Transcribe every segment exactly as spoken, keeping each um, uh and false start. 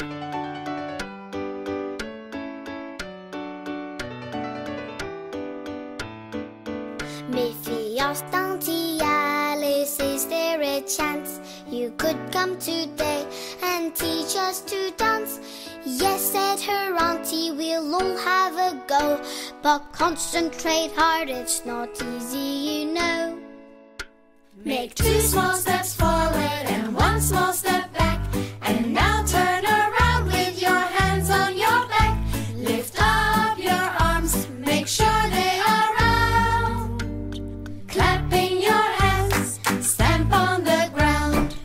Miffy asked Auntie Alice, is there a chance you could come today and teach us to dance? Yes, said her auntie, we'll all have a go, but concentrate hard, it's not easy, you know. Make two small steps forward and one small step back, and now turn around with your hands on your back. Lift up your arms, make sure they are round. Clapping your hands, stamp on the ground.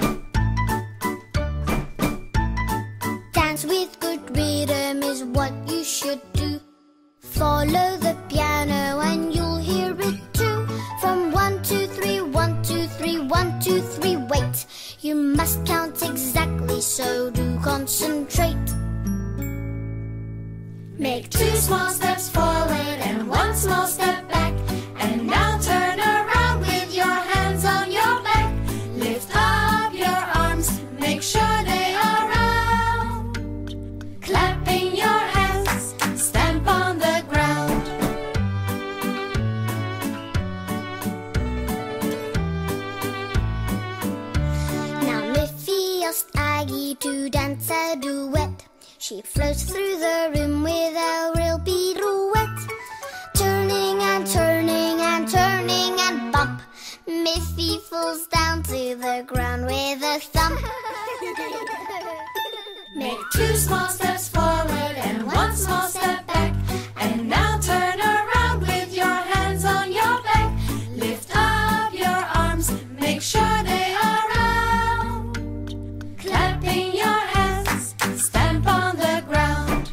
Dance with good rhythm is what you should do. Follow the piano and you'll hear it too. From one, two, three, one, two, three, one, two, three, wait. You must count exactly, so do concentrate. Make two small steps forward and one small step back, and now turn around with your hands on your back. Lift up your arms, make sure they are round. Clapping your hands, stamp on the ground. Now Miffy asked Aggie to dance a duet. She floats through the room with a real pirouette, turning and turning and turning and bump. Miffy falls down to the ground with a thump. Make two small steps forward and one small step back, and now turn around with your hands on your back. Lift up your arms, make sure they are round. Clapping your hands, stamp on the ground.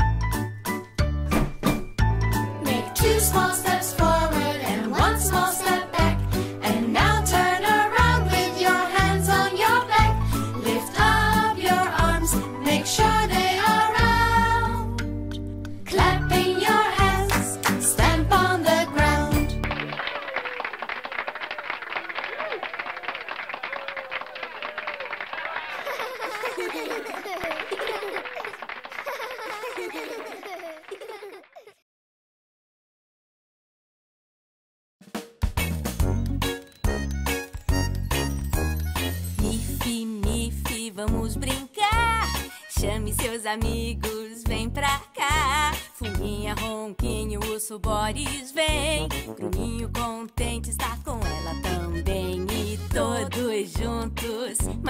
Make two small steps forward and one small step back, and now turn around with your hands on your back. Lift up your arms, make sure they are round. Clapping your hands, stamp on the ground. Miffy, Miffy, vamos brincar. Chame seus amigos, vem pra cá. Fuminha, Ronquinho, Urso, Boris, vem. Bruninho contente está com ela também. E todos juntos